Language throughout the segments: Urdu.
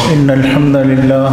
إن الحمد لله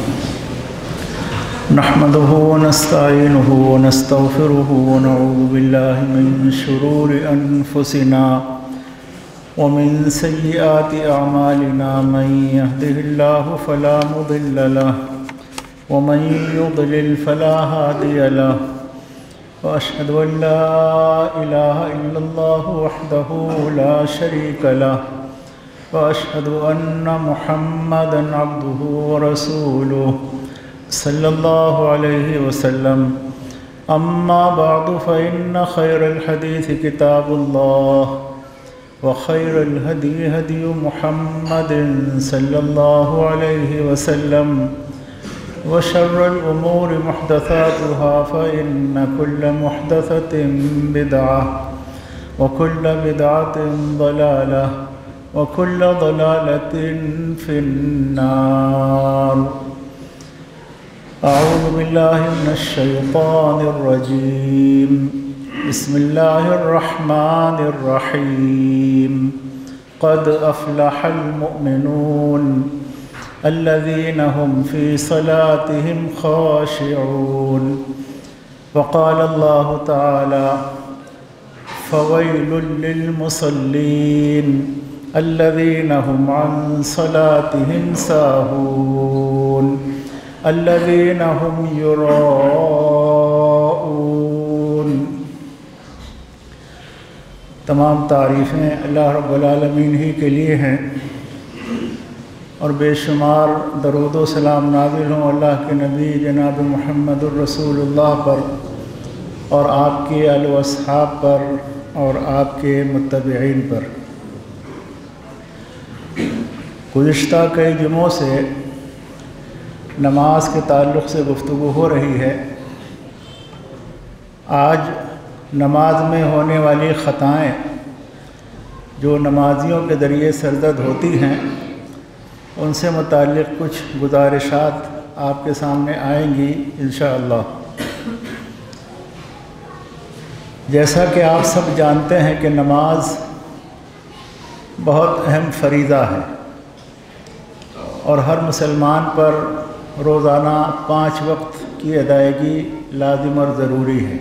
نحمده ونستعينه ونستغفره ونعوذ بالله من شرور أنفسنا ومن سيئات أعمالنا من يهده الله فلا مضل له ومن يضلل فلا هادي له وأشهد أن لا إله إلا الله وحده لا شريك له وأشهد أن محمدًا عبده ورسوله صلى الله عليه وسلم أما بعد فإن خير الحديث كتاب الله وخير الهدي هدي محمد صلى الله عليه وسلم وشر الأمور محدثاتها فإن كل محدثة بدعة وكل بدعة ضلالة وكل ضلالة في النار. أعوذ بالله من الشيطان الرجيم. بسم الله الرحمن الرحيم. قد أفلح المؤمنون الذين هم في صلاتهم خاشعون. وقال الله تعالى: فويل للمصلين الذين هم عن صلاتهم ساهون الذين هم يراءون. تمام تعریفیں اللہ رب العالمین ہی کے لیے ہیں اور بے شمار درود و سلام نازل ہوں اللہ کے نبی جناب محمد الرسول اللہ پر اور آپ کے آل و اصحاب پر اور آپ کے متبعین پر. گزشتہ کئی جمعوں سے نماز کے تعلق سے گفتگو ہو رہی ہے. آج نماز میں ہونے والی خطائیں جو نمازیوں کے ذریعے سرزد ہوتی ہیں ان سے متعلق کچھ گزارشات آپ کے سامنے آئیں گی انشاءاللہ. جیسا کہ آپ سب جانتے ہیں کہ نماز بہت اہم فریضہ ہے اور ہر مسلمان پر روزانہ 5 وقت کی ادائیگی لازم اور ضروری ہے.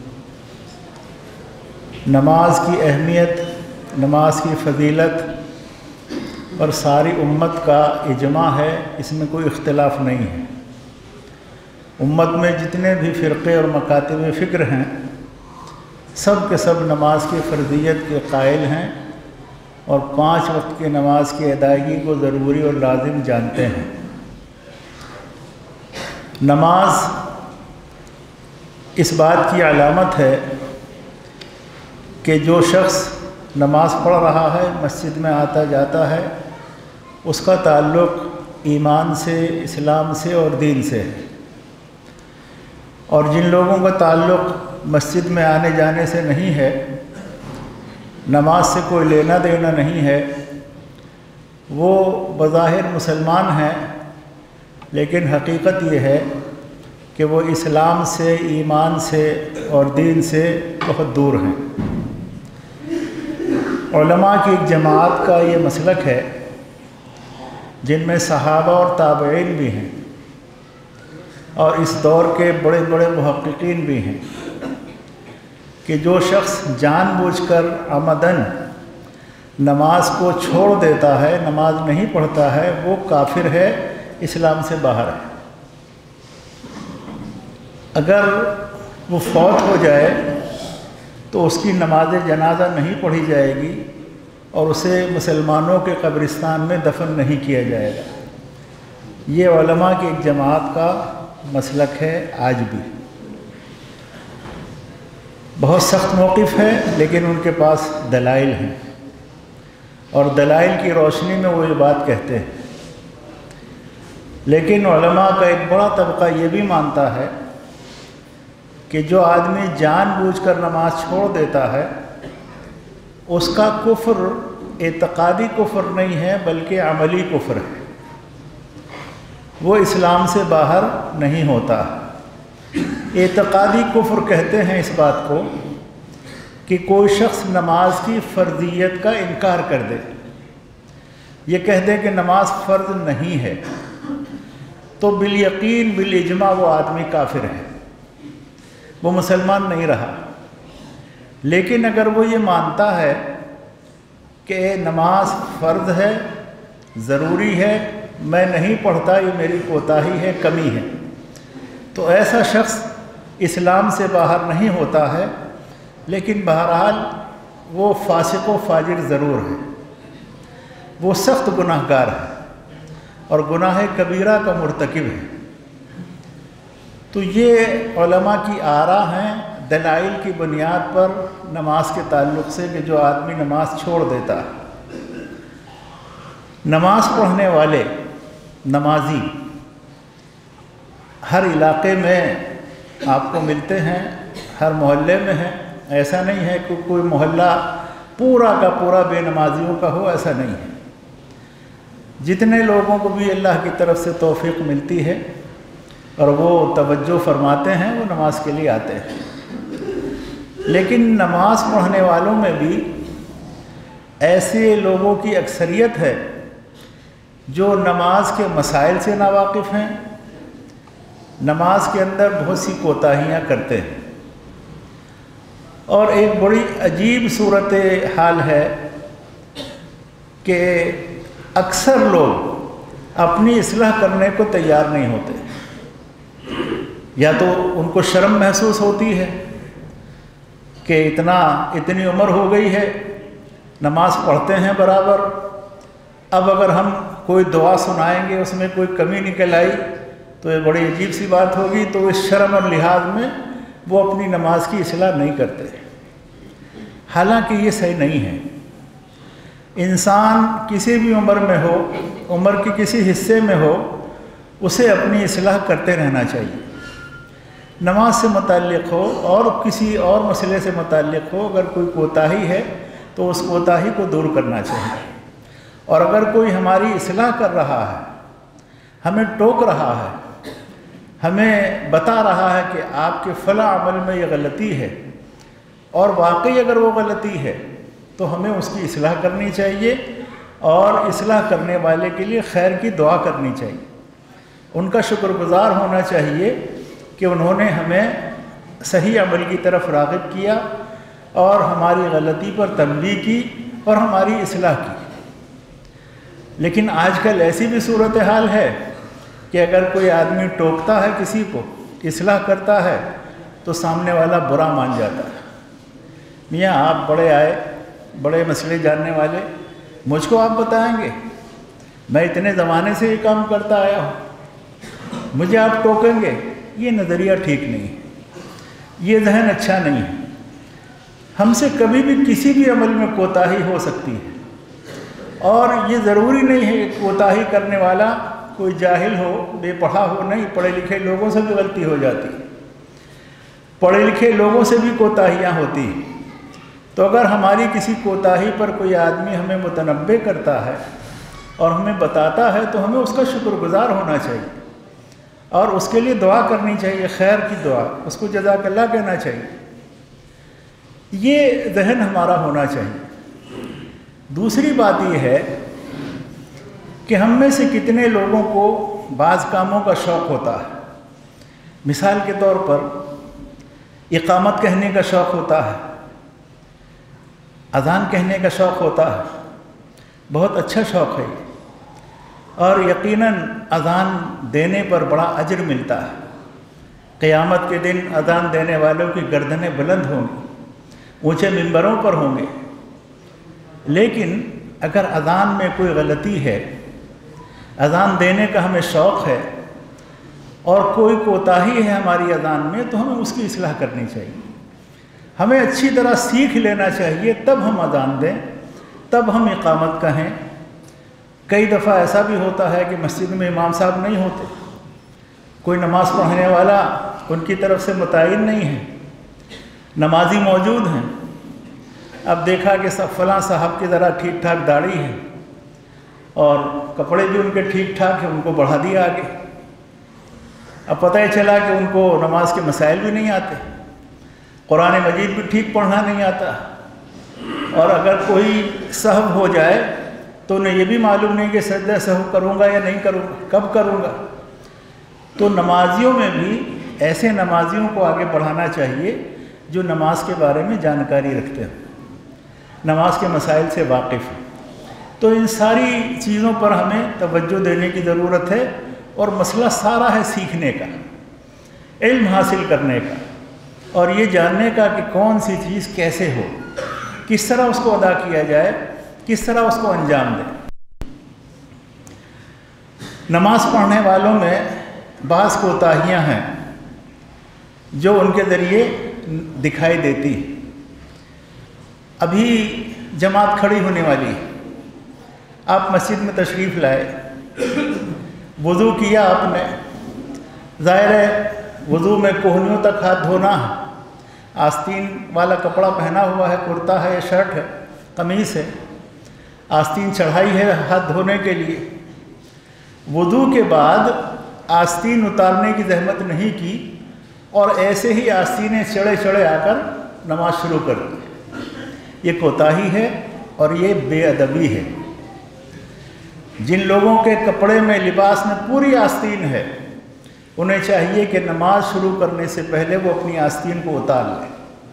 نماز کی اہمیت، نماز کی فضیلت پر ساری امت کا اجماع ہے، اس میں کوئی اختلاف نہیں ہے. امت میں جتنے بھی فرقے اور مکاتب فکر ہیں سب کے سب نماز کی فرضیت کے قائل ہیں اور 5 وقت کی نماز کی ادائیگی کو ضروری اور لازم جانتے ہیں. نماز اس بات کی علامت ہے کہ جو شخص نماز پڑھ رہا ہے، مسجد میں آتا جاتا ہے، اس کا تعلق ایمان سے، اسلام سے اور دین سے ہے. اور جن لوگوں کا تعلق مسجد میں آنے جانے سے نہیں ہے، نماز سے کوئی لینا دینا نہیں ہے، وہ بظاہر مسلمان ہیں لیکن حقیقت یہ ہے کہ وہ اسلام سے، ایمان سے اور دین سے بہت دور ہیں. علماء کی ایک جماعت کا یہ مسلک ہے جن میں صحابہ اور تابعین بھی ہیں اور اس دور کے بڑے بڑے محققین بھی ہیں کہ جو شخص جان بوجھ کر عمدن نماز کو چھوڑ دیتا ہے، نماز نہیں پڑھتا ہے، وہ کافر ہے، اسلام سے باہر ہے. اگر وہ فوت ہو جائے تو اس کی نماز جنازہ نہیں پڑھی جائے گی اور اسے مسلمانوں کے قبرستان میں دفن نہیں کیا جائے گا. یہ علماء کی ایک جماعت کا مسلک ہے آج بھی. بہت سخت موقف ہے لیکن ان کے پاس دلائل ہیں اور دلائل کی روشنی میں وہ یہ بات کہتے ہیں. لیکن علماء کا ایک بڑا طبقہ یہ بھی مانتا ہے کہ جو آدمی جان بوجھ کر نماز چھوڑ دیتا ہے اس کا کفر اعتقادی کفر نہیں ہے بلکہ عملی کفر ہے، وہ اسلام سے باہر نہیں ہوتا. اعتقادی کفر کہتے ہیں اس بات کو کہ کوئی شخص نماز کی فرضیت کا انکار کر دے. یہ کہہ دیں کہ نماز فرض نہیں ہے تو بالیقین بالاجماع وہ آدمی کافر ہے، وہ مسلمان نہیں رہا۔ لیکن اگر وہ یہ مانتا ہے کہ نماز فرض ہے، ضروری ہے، میں نہیں پڑھتا، یہ میری کوتاہی ہے، کمی ہے، تو ایسا شخص اسلام سے باہر نہیں ہوتا ہے، لیکن بہرحال وہ فاسق و فاجر ضرور ہے، وہ سخت گناہ گار ہے اور گناہ کبیرہ کا مرتکب ہے۔ تو یہ علماء کی آراء ہیں دلائل کی بنیاد پر نماز کے تعلق سے کہ جو آدمی نماز چھوڑ دیتا ہے۔ نماز پڑھنے والے نمازی ہر علاقے میں آپ کو ملتے ہیں، ہر محلے میں ہیں، ایسا نہیں ہے کہ کوئی محلہ پورا کا پورا بے نمازیوں کا ہو، ایسا نہیں ہے۔ جتنے لوگوں کو بھی اللہ کی طرف سے توفیق ملتی ہے اور وہ توجہ فرماتے ہیں، وہ نماز کے لیے آتے ہیں۔ لیکن نماز پڑھنے والوں میں بھی ایسے لوگوں کی اکثریت ہے جو نماز کے مسائل سے ناواقف ہیں، نماز کے اندر بہت سی کوتاہیاں کرتے ہیں، اور ایک بڑی عجیب صورت حال ہے کہ اکثر لوگ اپنی اصلاح کرنے کو تیار نہیں ہوتے، یا تو ان کو شرم محسوس ہوتی ہے کہ اتنی عمر ہو گئی ہے، نماز پڑھتے ہیں برابر، اب اگر ہم کوئی دعا سنائیں گے اس میں کوئی کمی نکل آئی تو یہ بڑی عجیب سی بات ہوگی، تو اس شرم اور لحاظ میں وہ اپنی نماز کی اصلاح نہیں کرتے۔ حالانکہ یہ صحیح نہیں ہے۔ انسان کسی بھی عمر میں ہو، عمر کے کسی حصے میں ہو، اسے اپنی اصلاح کرتے رہنا چاہیے، نماز سے متعلق ہو اور کسی اور مسئلے سے متعلق ہو۔ اگر کوئی کوتاہی ہے تو اس کوتاہی کو دور کرنا چاہیے، اور اگر کوئی ہماری اصلاح کر رہا ہے، ہمیں ٹوک رہا ہے، ہمیں بتا رہا ہے کہ آپ کے فلاں عمل میں یہ غلطی ہے، اور واقعی اگر وہ غلطی ہے تو ہمیں اس کی اصلاح کرنی چاہیے، اور اصلاح کرنے والے کے لیے خیر کی دعا کرنی چاہیے، ان کا شکر گزار ہونا چاہیے کہ انہوں نے ہمیں صحیح عمل کی طرف راغب کیا اور ہماری غلطی پر تنبیہ کی اور ہماری اصلاح کی۔ لیکن آج کل ایسی بھی صورتحال ہے کہ اگر کوئی آدمی ٹوکتا ہے کسی کو، اصلاح کرتا ہے، تو سامنے والا برا مان جاتا ہے۔ میاں آپ بڑے آئے، بڑے مسئلے جاننے والے، مجھ کو آپ بتائیں گے؟ میں اتنے زمانے سے یہ کام کرتا آیا ہوں، مجھے آپ ٹوکیں گے؟ یہ نظریہ ٹھیک نہیں ہے، یہ ذہن اچھا نہیں ہے۔ ہم سے کبھی بھی کسی بھی عمل میں کوتاہی ہو سکتی ہے، اور یہ ضروری نہیں ہے کہ کوتاہی کرنے والا کوئی جاہل ہو، بے پڑھا ہو، نہیں، پڑھے لکھے لوگوں سے بھی غلطی ہو جاتی ہے، پڑھے لکھے لوگوں سے بھی کوتاہیاں ہوتی ہیں۔ تو اگر ہماری کسی کوتاہی پر کوئی آدمی ہمیں متنبہ کرتا ہے اور ہمیں بتاتا ہے تو ہمیں اس کا شکر گزار ہونا چاہیے، اور اس کے لیے دعا کرنی چاہیے، خیر کی دعا، اس کو جزاک اللہ کہنا چاہیے۔ یہ ذہن ہمارا ہونا چاہیے۔ دوسری بات یہ ہے کہ ہم میں سے کتنے لوگوں کو بعض کاموں کا شوق ہوتا ہے۔ مثال کے طور پر اقامت کہنے کا شوق ہوتا ہے، اذان کہنے کا شوق ہوتا ہے، بہت اچھا شوق ہے یہ، اور یقیناً اذان دینے پر بڑا اجر ملتا ہے۔ قیامت کے دن اذان دینے والوں کی گردنیں بلند ہوں گی، اونچے منبروں پر ہوں گے۔ لیکن اگر اذان میں کوئی غلطی ہے، اذان دینے کا ہمیں شوق ہے، اور کوئی کوتاہی ہے ہماری اذان میں، تو ہمیں اس کی اصلاح کرنی چاہیے، ہمیں اچھی طرح سیکھ لینا چاہیے، تب ہم اذان دیں، تب ہم اقامت کہیں۔ کئی دفعہ ایسا بھی ہوتا ہے کہ مسجد میں امام صاحب نہیں ہوتے، کوئی نماز پڑھنے والا ان کی طرف سے متعین نہیں ہے، نمازی موجود ہیں، اب دیکھا کہ فلاں صاحب کی ذرا ٹھیک ٹھاک داڑھی ہے اور کپڑے بھی ان کے ٹھیک ٹھاک ہیں، ان کو بڑھا دیا آگے۔ اب پتہ ہی چلا کہ ان کو نماز کے مسائل بھی نہیں آتے، قرآن مجید بھی ٹھیک پڑھنا نہیں آتا، اور اگر کوئی سہو ہو جائے तो उन्हें ये भी मालूम नहीं कि सजदा सहू करूँगा या नहीं करूँगा, कब करूँगा। तो नमाजियों में भी ऐसे नमाजियों को आगे बढ़ाना चाहिए जो नमाज के बारे में जानकारी रखते हैं, नमाज के मसाइल से वाकिफ़ हैं। तो इन सारी चीज़ों पर हमें तवज्जो देने की ज़रूरत है, और मसला सारा है सीखने का, इल्म हासिल करने का, और ये जानने का कि कौन सी चीज़ कैसे हो, किस तरह उसको अदा किया जाए, किस तरह उसको अंजाम दें। नमाज पढ़ने वालों में बाज़ कोताहियाँ हैं जो उनके ज़रिए दिखाई देती। अभी जमात खड़ी होने वाली है, आप मस्जिद में तशरीफ़ लाए, वज़ू किया आपने, ज़ाहिर है वज़ू में कोहनियों तक हाथ धोना है, आस्तीन वाला कपड़ा पहना हुआ है, कुर्ता है या शर्ट है, कमीज़ है, आस्तीन चढ़ाई है हाथ धोने के लिए। वज़ू के बाद आस्तीन उतारने की ज़हमत नहीं की और ऐसे ही आस्तीनें चढ़े चढ़े आकर नमाज शुरू कर दी। ये कोताही है और ये बेअदबी है। जिन लोगों के कपड़े में, लिबास में पूरी आस्तीन है, उन्हें चाहिए कि नमाज शुरू करने से पहले वो अपनी आस्तीन को उतार लें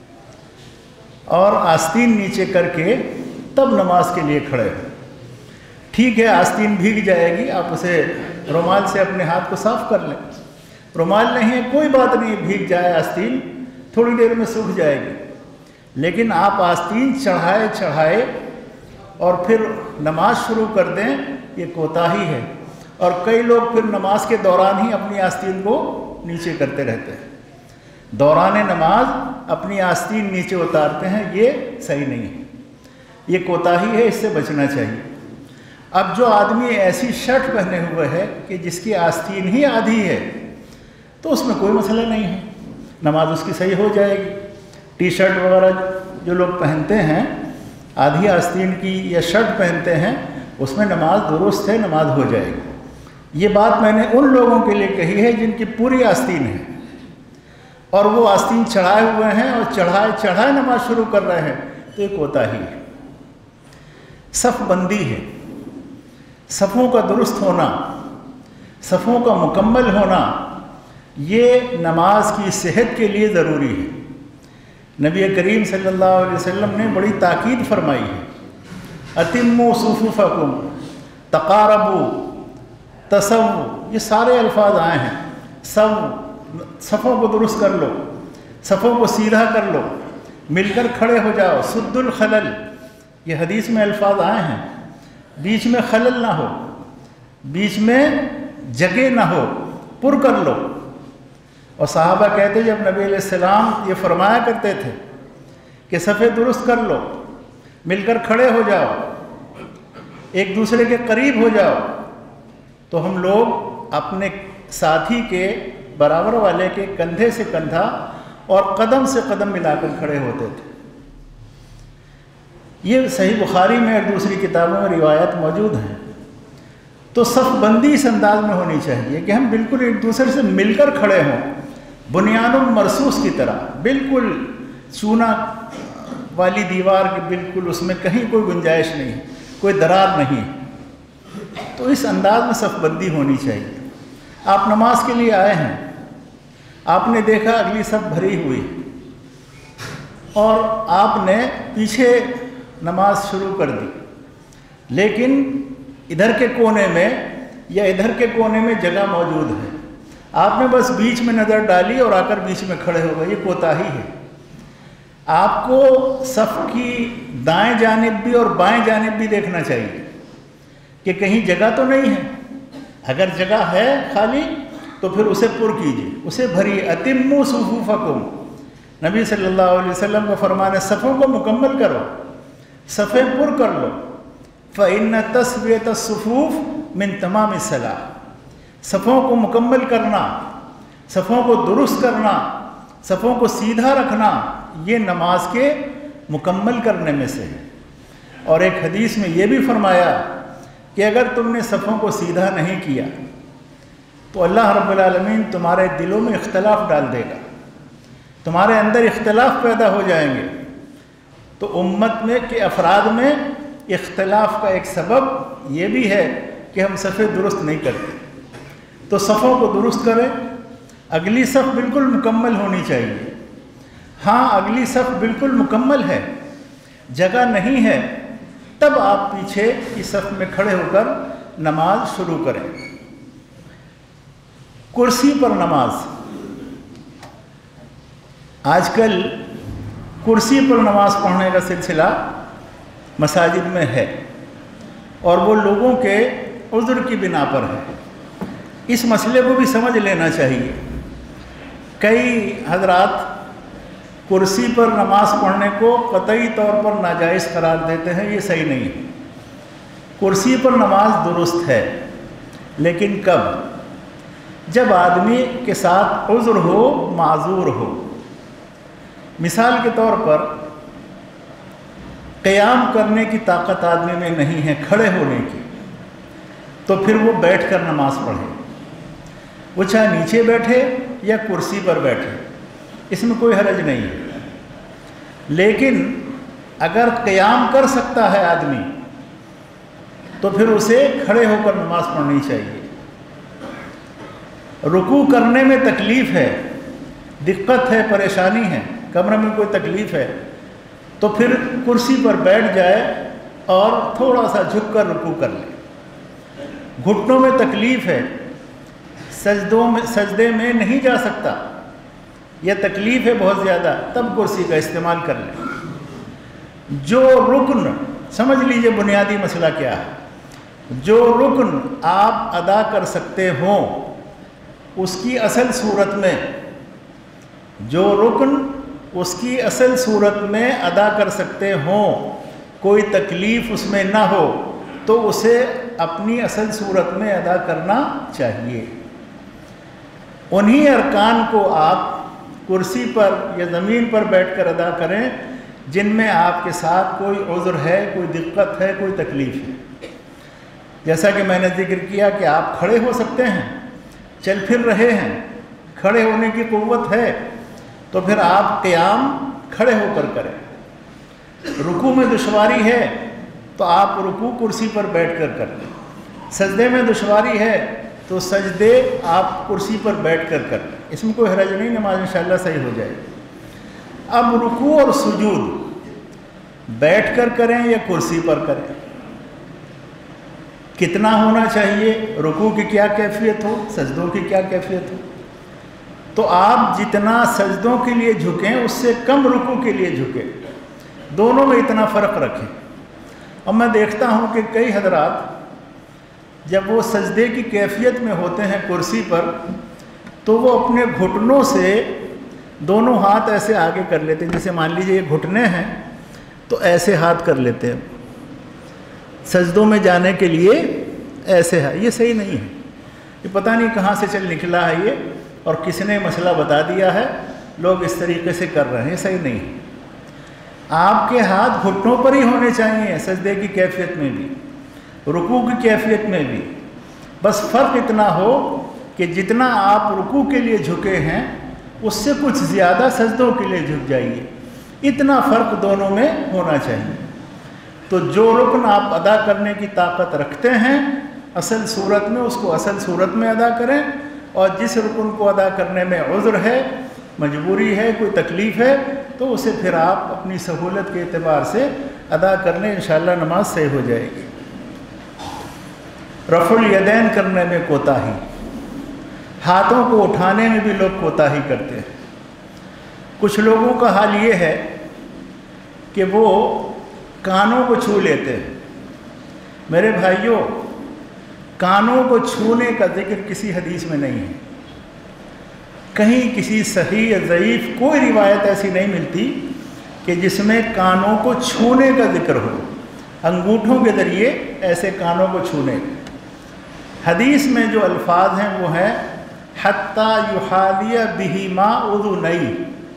और आस्तीन नीचे करके तब नमाज के लिए खड़े हों। ठीक है, आस्तीन भीग जाएगी, आप उसे रुमाल से अपने हाथ को साफ़ कर लें। रुमाल नहीं है, कोई बात नहीं, भीग जाए आस्तीन, थोड़ी देर में सूख जाएगी। लेकिन आप आस्तीन चढ़ाए और फिर नमाज शुरू कर दें, ये कोताही है। और कई लोग फिर नमाज के दौरान ही अपनी आस्तीन को नीचे करते रहते हैं, दौरान नमाज अपनी आस्तीन नीचे उतारते हैं, ये सही नहीं है, ये कोताही है, इससे बचना चाहिए। अब जो आदमी ऐसी शर्ट पहने हुए है कि जिसकी आस्तीन ही आधी है, तो उसमें कोई मसला नहीं है, नमाज उसकी सही हो जाएगी। टी शर्ट वगैरह जो लोग पहनते हैं, आधी आस्तीन की या शर्ट पहनते हैं, उसमें नमाज दुरुस्त है, नमाज हो जाएगी। ये बात मैंने उन लोगों के लिए कही है जिनकी पूरी आस्तीन है और वो आस्तीन चढ़ाए हुए हैं और चढ़ाए नमाज शुरू कर रहे हैं, तो ये कोताही है। सफ़ बंदी है, सफ़ों का दुरुस्त होना, सफ़ों का मुकम्मल होना, ये नमाज की सेहत के लिए ज़रूरी है। नबी करीम सल्लल्लाहु अलैहि वसल्लम ने बड़ी ताकीद फरमाई है, अतिम्मु सुफूफकुम तक़ारबू तसव्वु, ये सारे अल्फाज आए हैं। सब सफ़ों को दुरुस्त कर लो, सफ़ों को सीधा कर लो, मिलकर खड़े हो जाओ, सुद्दुल खलल, ये हदीस में अल्फाज आए हैं। बीच में खलल ना हो, बीच में जगह ना हो, पुर कर लो। और सहाबा कहते जब नबी अलैहिस्सलाम ये फरमाया करते थे कि सफ़े दुरुस्त कर लो, मिलकर खड़े हो जाओ, एक दूसरे के करीब हो जाओ, तो हम लोग अपने साथी के बराबर वाले के कंधे से कंधा और कदम से कदम मिलाकर खड़े होते थे। ये सही बुखारी में और दूसरी किताबों में रिवायत मौजूद हैं। तो सफ़ बंदी इस अंदाज में होनी चाहिए कि हम बिल्कुल एक दूसरे से मिलकर खड़े हों, बुनियानुल मरसूस की तरह, बिल्कुल चूना वाली दीवार के, बिल्कुल उसमें कहीं कोई गुंजाइश नहीं, कोई दरार नहीं। तो इस अंदाज में सफ़ बंदी होनी चाहिए। आप नमाज के लिए आए हैं, आपने देखा अगली सफ़ भरी हुई और आपने पीछे नमाज शुरू कर दी, लेकिन इधर के कोने में या इधर के कोने में जगह मौजूद है, आपने बस बीच में नज़र डाली और आकर बीच में खड़े हो गए, ये कोताही है। आपको सफ़ की दाएं जानिब भी और बाएं जानिब भी देखना चाहिए कि कहीं जगह तो नहीं है। अगर जगह है खाली तो फिर उसे पुर कीजिए, उसे भरिए। अतिम्मु सुफूफकुम, नबी सल्लल्लाहु अलैहि वसल्लम का फरमान है, सफ़ों को मुकम्मल करो, सफ़े पुर कर लो। फ़इन्न तस्वियत सुफूफ मिन तमाम सलाह, सफ़ों को मुकम्मल करना, सफ़ों को दुरुस्त करना, सफ़ों को सीधा रखना, ये नमाज के मुकम्मल करने में से है। और एक हदीस में ये भी फरमाया कि अगर तुमने सफ़ों को सीधा नहीं किया तो अल्लाह रब्बुल आलमीन तुम्हारे दिलों में इख्तलाफ डाल देगा, तुम्हारे अंदर इख्तलाफ पैदा हो जाएंगे, तो उम्मत में के अफराद में اختلاف کا ایک سبب یہ بھی ہے کہ ہم صفیں درست نہیں کرتے. تو صفوں کو درست کریں. اگلی صف بالکل مکمل ہونی چاہیے. ہاں اگلی صف بالکل مکمل ہے، جگہ نہیں ہے، تب آپ پیچھے کی صف میں کھڑے ہو کر نماز شروع کریں. کرسی پر نماز. آج کل کرسی پر نماز پڑھنے کا سلسلہ مساجد میں ہے، اور وہ لوگوں کے عذر کی بنا پر ہے. اس مسئلے کو بھی سمجھ لینا چاہیے. کئی حضرات کرسی پر نماز پڑھنے کو قطعی طور پر ناجائز قرار دیتے ہیں. یہ صحیح نہیں ہے. کرسی پر نماز درست ہے، لیکن کب؟ جب آدمی کے ساتھ عذر ہو، معذور ہو. مثال کے طور پر قیام کرنے کی طاقت آدمی میں نہیں ہے، کھڑے ہونے کی، تو پھر وہ بیٹھ کر نماز پڑھے. وہ چاہے نیچے بیٹھے یا کرسی پر بیٹھے، اس میں کوئی حرج نہیں ہے. لیکن اگر قیام کر سکتا ہے آدمی تو پھر اسے کھڑے ہو کر نماز پڑھنی چاہیے. رکوع کرنے میں تکلیف ہے، دقت ہے، پریشانی ہے، کمرے میں کوئی تکلیف ہے، تو پھر کرسی پر بیٹھ جائے اور تھوڑا سا جھک کر رکوع کر لے. گھٹنوں میں تکلیف ہے، سجدے میں نہیں جا سکتا، یہ تکلیف ہے بہت زیادہ، تب کرسی کا استعمال کر لیں. جو رکن، سمجھ لیجئے بنیادی مسئلہ کیا ہے. جو رکن آپ ادا کر سکتے ہوں اس کی اصل صورت میں، جو رکن اس کی اصل صورت میں ادا کر سکتے ہوں، کوئی تکلیف اس میں نہ ہو، تو اسے اپنی اصل صورت میں ادا کرنا چاہیے. انہی ارکان کو آپ کرسی پر یا زمین پر بیٹھ کر ادا کریں جن میں آپ کے ساتھ کوئی عذر ہے، کوئی دقت ہے، کوئی تکلیف ہے. جیسا کہ میں نے ذکر کیا کہ آپ کھڑے ہو سکتے ہیں، چل پھر رہے ہیں، کھڑے ہونے کی قوت ہے، تو پھر آپ قیام کھڑے ہو کر کریں. رکوع میں دشواری ہے تو آپ رکوع کرسی پر بیٹھ کر کریں. سجدے میں دشواری ہے تو سجدے آپ کرسی پر بیٹھ کر کریں. اس میں کوئی حرج نہیں، نماز انشاءاللہ صحیح ہو جائے گی. اب رکوع اور سجود بیٹھ کر کریں یا کرسی پر کریں، کتنا ہونا چاہیے، رکوع کی کیا کیفیت ہو، سجدوں کی کیا کیفیت ہو. تو آپ جتنا سجدوں کے لیے جھکیں اس سے کم رکوع کے لیے جھکیں. دونوں میں اتنا فرق رکھیں. اب میں دیکھتا ہوں کہ کئی حضرات جب وہ سجدے کی کیفیت میں ہوتے ہیں کرسی پر، تو وہ اپنے گھٹنوں سے دونوں ہاتھ ایسے آگے کر لیتے ہیں. جیسے مان لیجئے یہ گھٹنے ہیں تو ایسے ہاتھ کر لیتے ہیں سجدوں میں جانے کے لیے، ایسے ہے. یہ صحیح نہیں ہے. یہ پتہ نہیں کہاں سے چل نکلا ہے یہ، اور کس نے مسئلہ بتا دیا ہے، لوگ اس طریقے سے کر رہے ہیں. یہ صحیح نہیں ہے. آپ کے ہاتھ گھٹنوں پر ہی ہونے چاہیے، سجدے کی کیفیت میں بھی، رکوع کی کیفیت میں بھی. بس فرق اتنا ہو کہ جتنا آپ رکوع کے لیے جھکے ہیں اس سے کچھ زیادہ سجدوں کے لیے جھک جائیے. اتنا فرق دونوں میں ہونا چاہیے. تو جو رکن آپ ادا کرنے کی طاقت رکھتے ہیں اصل صورت میں، اس کو اصل صورت میں ادا کریں، اور جس رکن کو ادا کرنے میں عذر ہے، مجبوری ہے، کوئی تکلیف ہے، تو اسے پھر آپ اپنی سہولت کے اعتبار سے ادا کر لیں. انشاءاللہ نماز صحیح ہو جائے گی. رفع الیدین کرنے میں کوتاہی. ہاتھوں کو اٹھانے میں بھی لوگ کوتاہی کرتے ہیں. کچھ لوگوں کا حال یہ ہے کہ وہ کانوں کو چھو لیتے ہیں. میرے بھائیوں، کانوں کو چھونے کا ذکر کسی حدیث میں نہیں ہے. کہیں کسی صحیح یا ضعیف کوئی روایت ایسی نہیں ملتی کہ جس میں کانوں کو چھونے کا ذکر ہو، انگوٹھوں کے ذریعے ایسے کانوں کو چھونے. حدیث میں جو الفاظ ہیں وہ ہیں حتیٰ یحاذی بہما اذنیہ.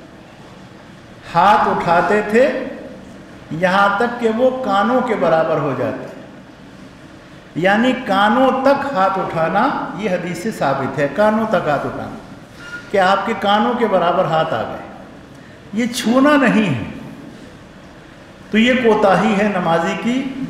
ہاتھ اٹھاتے تھے یہاں تک کہ وہ کانوں کے برابر ہو جاتے. یعنی کانوں تک ہاتھ اٹھانا یہ حدیث سے ثابت ہے. کانوں تک ہاتھ اٹھانا کہ آپ کے کانوں کے برابر ہاتھ آ گئے. یہ چھونا نہیں ہے. تو یہ کوتاہی ہے نمازی کی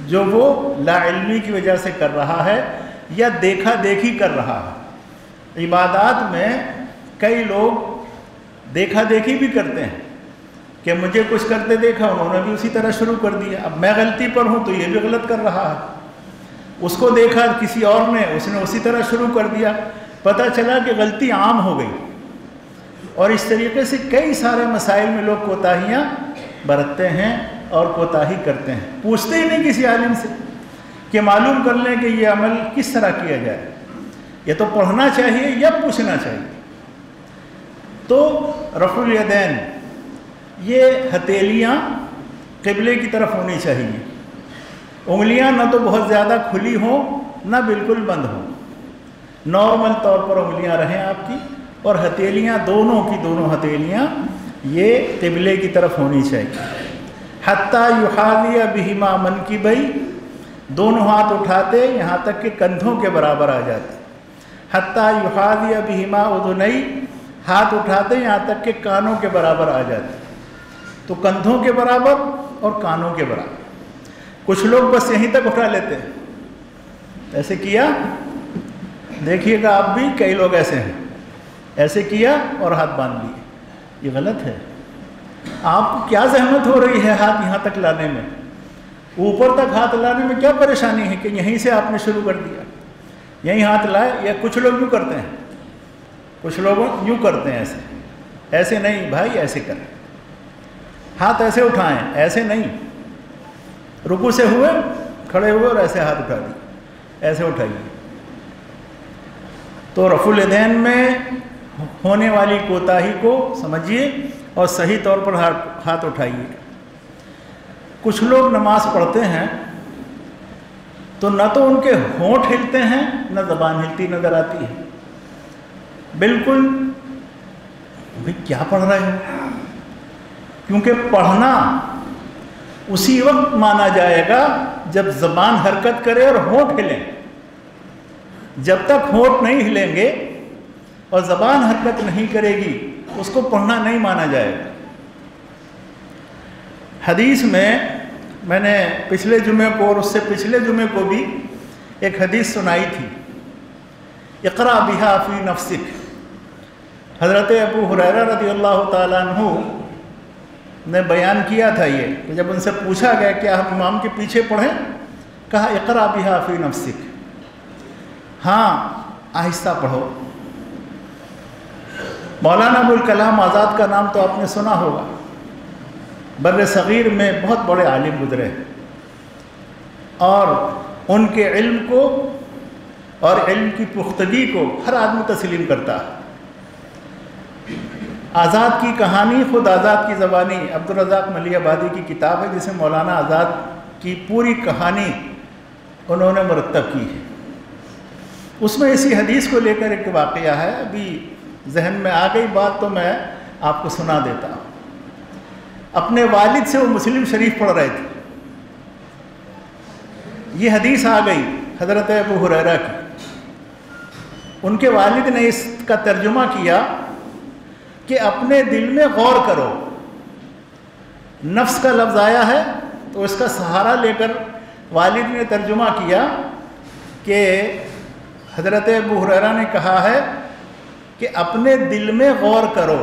جو وہ لا علمی کی وجہ سے کر رہا ہے یا دیکھا دیکھی کر رہا ہے۔ عبادات میں کئی لوگ دیکھا دیکھی بھی کرتے ہیں کہ مجھے کچھ کرتے دیکھا، انہوں نے بھی اسی طرح شروع کر دیا، اب میں غلطی پر ہوں تو یہ بھی غلط کر رہا ہے، اس کو دیکھا کسی اور نے، اس نے اسی طرح شروع کر دیا، پتہ چلا کہ غلطی عام ہو گئی۔ اور اس طریقے سے کئی سارے مسائل میں لوگ کوتاہیاں برتتے ہیں اور کوتاہی کرتے ہیں، پوچھتے ہی نہیں کسی عالم سے کہ معلوم کر لیں کہ یہ عمل کس طرح کیا جائے۔ یہ تو پڑھنا چاہیے یا پوچھنا چاہیے۔ تو رفع الیدین، یہ ہتھیلیاں قبلے کی طرف ہونی چاہیے، انگلیاں نہ تو بہت زیادہ کھلی ہوں نہ بالکل بند ہوں، نارمل طور پر انگلیاں رہیں آپ کی، اور ہتھیلیاں دونوں کی دونوں ہتھیلیاں یہ قبلے کی طرف ہونی چاہیے۔ حتیٰ یحاذی بہما منکبی، دونوں ہاتھ اٹھاتے یہاں تک کہ کندھوں کے برابر آ جاتے۔ حتیٰ یحاذی بہما اذنی، ہاتھ اٹھاتے یہاں تک کہ کانوں کے برابر آ جاتے۔ تو کندھوں کے برابر اور کانوں کے برابر۔ کچھ لوگ بس یہیں تک اٹھا لیتے ہیں، ایسے کیا، دیکھیے گا آپ بھی کئی لوگ ایسے ہیں، ایسے کیا اور ہاتھ باندھ لیے، یہ غلط ہے۔ آپ کو کیا زحمت ہو رہی ہے ہاتھ یہاں تک لانے میں، اوپر تک ہاتھ لانے میں کیا پریشانی ہے کہ یہیں سے آپ نے شروع کر دیا، یہیں ہاتھ لائے۔ یا کچھ لوگ یوں کرتے ہیں، کچھ لوگ یوں کرتے ہیں، ایسے نہیں بھائی، ایسے کریں، ہاتھ ایسے اٹھائیں، ایسے نہیں، رکوع سے ہوئے کھڑے ہوئے اور ایسے ہاتھ اٹھا دیے، ایسے اٹھائیے۔ تو رفع الیدین میں ہونے والی کوتاہی کو سمجھیے اور صحیح طور پر ہاتھ اٹھائیے۔ کچھ لوگ نماز پڑھتے ہیں تو نہ تو ان کے ہونٹ ہلتے ہیں نہ زبان ہلتی نظر آتی ہے، بالکل بھئی کیا پڑھ رہے ہیں، کیونکہ پڑھنا اسی وقت مانا جائے گا جب زبان حرکت کرے اور ہونٹ ہلیں۔ جب تک ہونٹ نہیں ہلیں گے اور زبان حرکت نہیں کرے گی اس کو پڑھنا نہیں مانا جائے گا۔ حدیث میں نے پچھلے جمعے کو اور اس سے پچھلے جمعے کو بھی ایک حدیث سنائی تھی، اقرأ بہا فی نفسک۔ حضرت ابو ہریرہ رضی اللہ تعالیٰ عنہ نے بیان کیا تھا یہ کہ جب ان سے پوچھا گیا کہ آپ امام کے پیچھے پڑھیں، کہا اقرأ بہا فی نفسک، ہاں آہستہ پڑھو۔ مولانا ابوالکلام آزاد کا نام تو آپ نے سنا ہوگا، بر صغیر میں بہت بڑے عالم گزرے اور ان کے علم کو اور علم کی پختگی کو ہر آدمی تسلیم کرتا ہے۔ آزاد کی کہانی خود آزاد کی زبانی عبدالرزاق ملی آبادی کی کتاب ہے جسے مولانا آزاد کی پوری کہانی انہوں نے مرتب کی ہے۔ اس میں اسی حدیث کو لے کر ایک واقعہ ہے، ابھی ذہن میں آ گئی بات تو میں آپ کو سنا دیتا ہوں۔ اپنے والد سے وہ مسلم شریف پڑھ رہے تھے، یہ حدیث آ گئی حضرت ابو ہریرہ کی، ان کے والد نے اس کا ترجمہ کیا کہ اپنے دل میں غور کرو۔ نفس کا لفظ آیا ہے تو اس کا سہارا لے کر والد نے ترجمہ کیا کہ حضرت ابو ہریرہ نے کہا ہے کہ اپنے دل میں غور کرو۔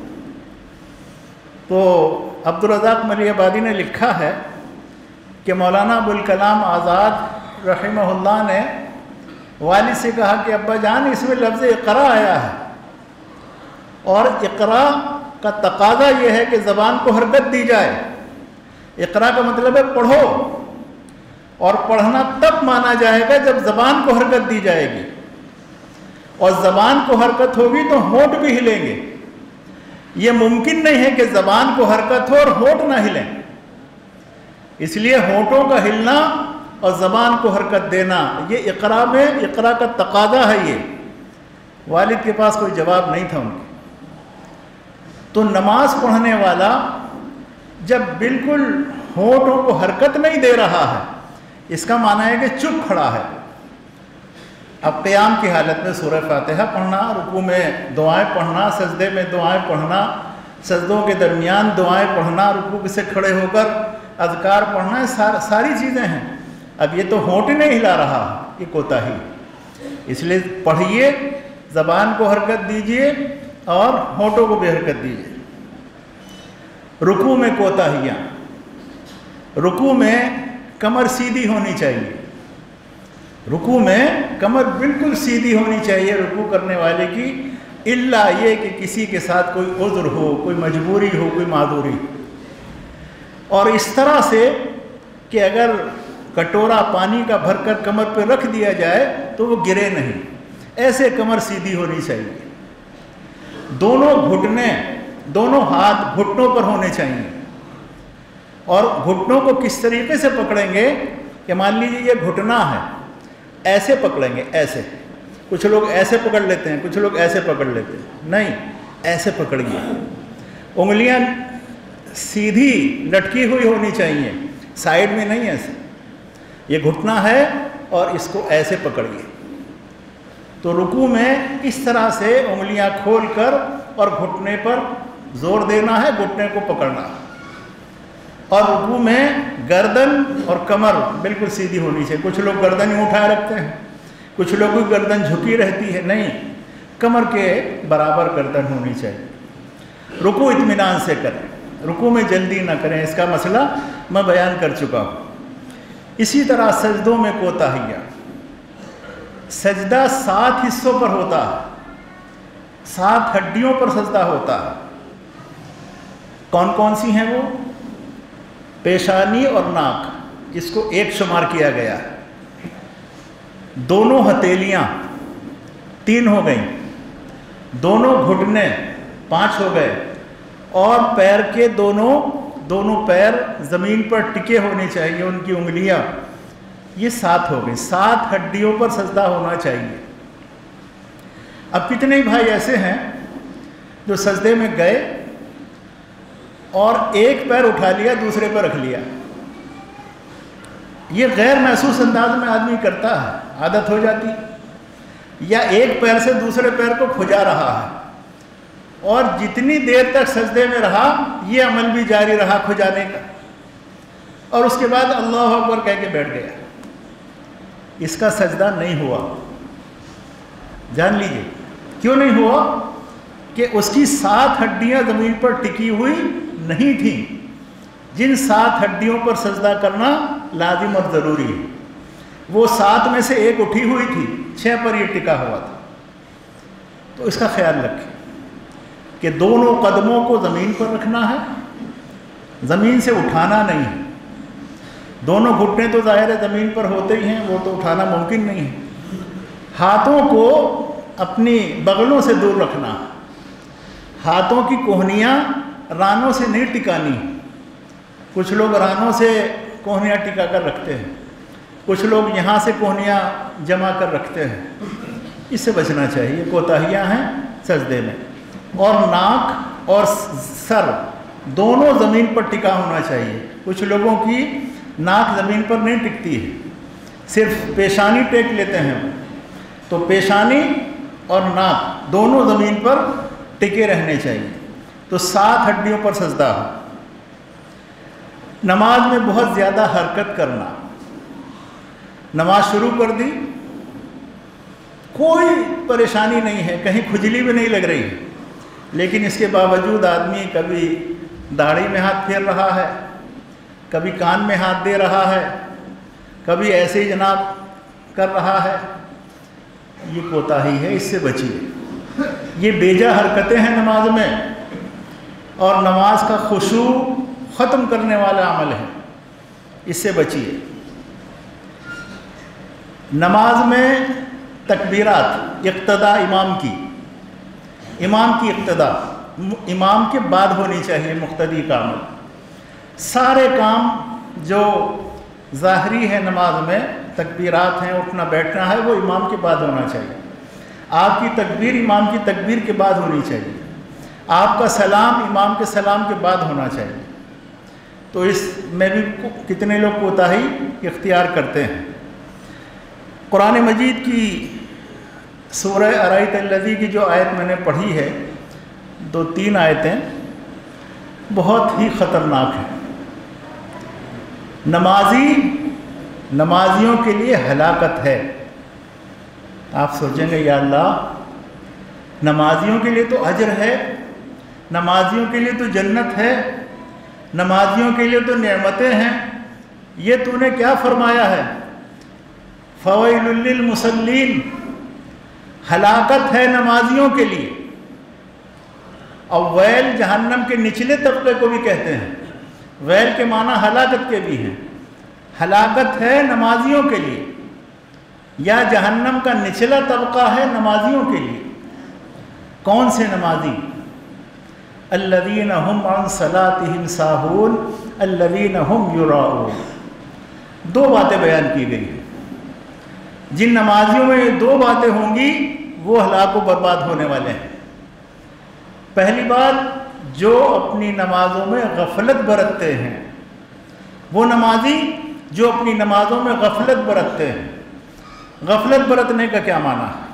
تو عبدالرزاق ملی آبادی نے لکھا ہے کہ مولانا ابوالکلام آزاد رحمہ اللہ نے والد سے کہا کہ ابا جان اس میں لفظ اقرا آیا ہے اور اقرا کا تقاضا یہ ہے کہ زبان کو حرکت دی جائے۔ اقرا کا مطلب ہے پڑھو، اور پڑھنا تب مانا جائے گا جب زبان کو حرکت دی جائے گی، اور زبان کو حرکت ہوگی تو ہونٹ بھی ہلیں گے۔ یہ ممکن نہیں ہے کہ زبان کو حرکت ہو اور ہونٹ نہ ہلیں، اس لیے ہونٹوں کا ہلنا اور زبان کو حرکت دینا یہ اقرا میں اقرا کا تقاضا ہے۔ یہ والد کے پاس کوئی جواب نہیں تھا ان کے۔ تو نماز پڑھنے والا جب بالکل ہونٹوں کو حرکت نہیں دے رہا ہے، اس کا معنی ہے کہ چپ کھڑا ہے۔ اب قیام کی حالت میں سورہ فاتحہ پڑھنا، رکوع میں دعائیں پڑھنا، سجدے میں دعائیں پڑھنا، سجدوں کے درمیان دعائیں پڑھنا، رکوع سے کھڑے ہو کر اذکار پڑھنا، ساری چیزیں ہیں۔ اب یہ تو ہونٹ نہیں ہلا رہا، یہ کوتاہی، اس لیے پڑھیے، زبان کو حرکت دیجیے اور ہونٹوں کو بھی حرکت دیجیے۔ رکوع میں کوتاہیاں، رکوع میں کمر سیدھی ہونی چاہیے، رکوع میں کمر بالکل سیدھی ہونی چاہیے رکوع کرنے والے کی، الا یہ کہ کسی کے ساتھ کوئی عذر ہو، کوئی مجبوری ہو، کوئی معذوری، اور اس طرح سے کہ اگر کٹورا پانی کا بھر کر کمر پہ رکھ دیا جائے تو وہ گرے نہیں، ایسے کمر سیدھی ہونی چاہیے۔ دونوں گھٹنے، دونوں ہاتھ گھٹنوں پر ہونے چاہیے، اور گھٹنوں کو کس طریقے سے پکڑیں گے کہ مان لیجیے یہ گھٹنا ہے، ایسے پکڑیں گے، ایسے، کچھ لوگ ایسے پکڑ لیتے ہیں، کچھ لوگ ایسے پکڑ لیتے ہیں، نہیں، ایسے پکڑیے، انگلیاں سیدھی لٹکی ہوئی ہونی چاہیے، سائیڈ میں نہیں ایسے، یہ گھٹنا ہے اور اس کو ایسے پکڑیے۔ تو رکوع میں اس طرح سے انگلیاں کھول کر اور گھٹنے پر زور دینا ہے، گھٹنے کو پکڑنا ہے، اور رکوع میں گردن اور کمر بالکل سیدھی ہونی چاہیے۔ کچھ لوگ گردن ہی اٹھائے رکھتے ہیں، کچھ لوگوں کی گردن جھکی رہتی ہے، نہیں، کمر کے برابر گردن ہونی چاہیے۔ رکوع اطمینان سے کریں، رکوع میں جلدی نہ کریں، اس کا مسئلہ میں بیان کر چکا ہوں۔ اسی طرح سجدوں میں کوتاہیاں، سجدہ 7 حصوں پر ہوتا ہے، 7 ہڈیوں پر سجدہ ہوتا ہے۔ کون کون سی ہیں وہ؟ پیشانی اور ناک، اس کو 1 شمار کیا گیا ہے، دونوں ہتھیلیاں 3 ہو گئیں، دونوں گھٹنے 5 ہو گئے، اور پیر کے دونوں پیر زمین پر ٹکے ہونے چاہیے، ان کی انگلیاں، یہ 7 ہو گئی، 7 ہڈیوں پر سجدہ ہونا چاہیے۔ اب کتنے بھائی ایسے ہیں جو سجدے میں گئے اور ایک پیر اٹھا لیا، دوسرے پر رکھ لیا، یہ غیر محسوس انداز میں آدمی کرتا ہے، عادت ہو جاتی، یا ایک پیر سے دوسرے پیر کو کھجا رہا ہے، اور جتنی دیر تک سجدے میں رہا یہ عمل بھی جاری رہا کھجانے کا، اور اس کے بعد اللہ اکبر کہہ کے بیٹھ گیا، اس کا سجدہ نہیں ہوا۔ جان لیجئے کیوں نہیں ہوا؟ کہ اس کی 7 ہڈیاں زمین پر ٹکی ہوئی نہیں تھیں، جن 7 ہڈیوں پر سجدہ کرنا لازم اور ضروری ہے، وہ 7 میں سے ایک اٹھی ہوئی تھی، 6 پر یہ ٹکا ہوا تھا۔ تو اس کا خیال رکھیں کہ دونوں قدموں کو زمین پر رکھنا ہے، زمین سے اٹھانا نہیں ہے۔ دونوں گھٹنے تو ظاہر ہے زمین پر ہوتے ہی ہیں، وہ تو اٹھانا ممکن نہیں ہے۔ ہاتھوں کو اپنی بغلوں سے دور رکھنا ہے، ہاتھوں کی کوہنیاں رانوں سے نہیں ٹکانی، کچھ لوگ رانوں سے کوہنیاں ٹکا کر رکھتے ہیں، کچھ لوگ یہاں سے کوہنیاں جمع کر رکھتے ہیں، اس سے بچنا چاہیے، کوتاہیاں ہیں سجدے میں۔ اور ناک اور سر دونوں زمین پر ٹکا ہونا چاہیے، کچھ لوگوں کی ناک زمین پر نہیں ٹکتی ہے، صرف پیشانی ٹیک لیتے ہیں، تو پیشانی اور ناک دونوں زمین پر ٹکے رہنے چاہیے۔ تو 7 ہڈیوں پر سجدہ ہو۔ نماز میں بہت زیادہ حرکت کرنا، نماز شروع کر دی، کوئی پریشانی نہیں ہے، کہیں کھجلی بھی نہیں لگ رہی ہے، لیکن اس کے باوجود آدمی کبھی داڑھی میں ہاتھ پھیر رہا ہے، کبھی کان میں ہاتھ دے رہا ہے، کبھی ایسے ہی جناب کر رہا ہے، یہ کوتاہی ہے، اس سے بچیے۔ یہ بیجا حرکتیں ہیں نماز میں، اور نماز کا خشوع ختم کرنے والا عمل ہے، اس سے بچیے۔ نماز میں تکبیرات، اقتداء امام کی اقتداء امام کے بعد ہونی چاہیے، مقتدی کا عمل۔ سارے کام جو ظاہری ہے نماز میں، تکبیرات ہیں، اٹھنا بیٹھنا ہے، وہ امام کے بعد ہونا چاہیے۔ آپ کی تکبیر امام کی تکبیر کے بعد ہونی چاہیے، آپ کا سلام امام کے سلام کے بعد ہونا چاہیے۔ تو اس میں بھی کتنے لوگ کوتاہی اختیار کرتے ہیں۔ قرآن مجید کی سورہ ارائیت الذی کی جو آیت میں نے پڑھی ہے، 2-3 آیتیں بہت ہی خطرناک ہیں۔ نمازی نمازیوں کے لیے ہلاکت ہے۔ آپ سوچیں گے یا اللہ، نمازیوں کے لیے تو اجر ہے، نمازیوں کے لیے تو جنت ہے، نمازیوں کے لیے تو نعمتیں ہیں، یہ تو نے کیا فرمایا ہے؟ فویل للمصلین، ہلاکت ہے نمازیوں کے لیے۔ اور ویل جہنم کے نچلے طبقے کو بھی کہتے ہیں، ویل کے معنی ہلاکت کے بھی ہیں۔ ہلاکت ہے نمازیوں کے لیے، یا جہنم کا نچلا طبقہ ہے نمازیوں کے لیے۔ کون سے نمازی؟ الذین هم عن صلاتهم ساہون الذین هم یراؤون۔ دو باتیں بیان کی گئی ہیں، جن نمازیوں میں یہ دو باتیں ہوں گی وہ ہلاک و برباد ہونے والے ہیں۔ پہلی بات، جو اپنی نمازوں میں غفلت برتتے ہیں، وہ نمازی جو اپنی نمازوں میں غفلت برتتے ہیں۔ غفلت برتنے کا کیا معنی ہے؟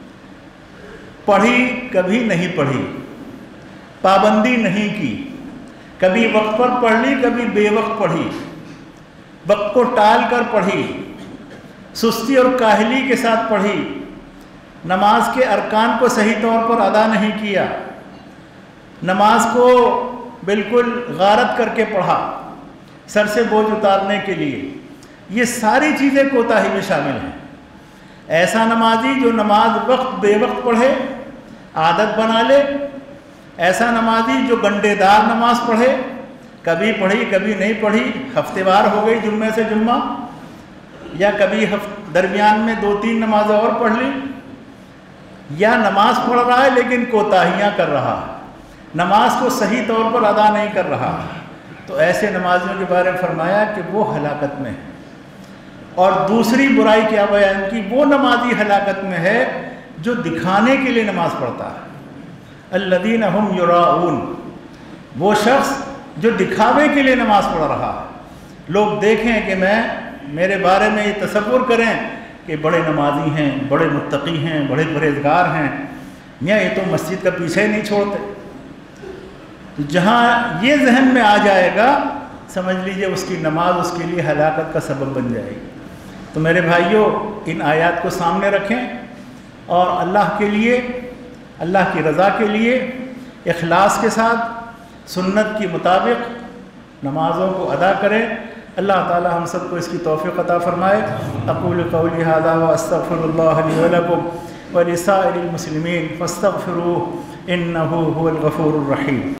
پڑھی کبھی نہیں پڑھی، پابندی نہیں کی، کبھی وقت پر پڑھ لی کبھی بے وقت پڑھی، وقت کو ٹال کر پڑھی، سستی اور کاہلی کے ساتھ پڑھی، نماز کے ارکان کو صحیح طور پر ادا نہیں کیا، نماز کو بالکل غارت کر کے پڑھا سر سے بوجھ اتارنے کے لیے۔ یہ ساری چیزیں کوتاہی میں شامل ہیں۔ ایسا نمازی جو نماز وقت بے وقت پڑھے، عادت بنا لے، ایسا نمازی جو گنڈے دار نماز پڑھے، کبھی پڑھی کبھی نہیں پڑھی، ہفتے وار ہو گئی جمعے سے جمعہ، یا کبھی درمیان میں 2-3 نمازیں اور پڑھ لی، یا نماز پڑھ رہا ہے لیکن کوتاہیاں کر رہا ہے، نماز کو صحیح طور پر ادا نہیں کر رہا، تو ایسے نمازیوں کے بارے میں فرمایا کہ وہ ہلاکت میں ہے۔ اور دوسری برائی کیا بیان کی؟ وہ نمازی ہلاکت میں ہے جو دکھانے کے لیے نماز پڑھتا ہے۔ الذین هم یراؤون، وہ شخص جو دکھاوے کے لیے نماز پڑھ رہا ہے، لوگ دیکھیں کہ میرے بارے میں یہ تصور کریں کہ بڑے نمازی ہیں، بڑے متقی ہیں، بڑے پرہیزگار ہیں، یا یہ تو مسجد کا پیچھے نہیں چھوڑتے۔ تو جہاں یہ ذہن میں آ جائے گا، سمجھ لیجئے اس کی نماز اس کے لیے ہلاکت کا سبب بن جائے گی۔ تو میرے بھائیوں، ان آیات کو سامنے رکھیں اور اللہ کے لیے، اللہ کی رضا کے لیے اخلاص کے ساتھ سنت کے مطابق نمازوں کو ادا کریں۔ اللہ تعالی ہم سب کو اس کی توفیق عطا فرمائے۔ اقول قولی ھذا واستغفر اللہ لی ولکم ولسائر المسلمین فاستغفروہ انہ ھو الغفور الرحیم۔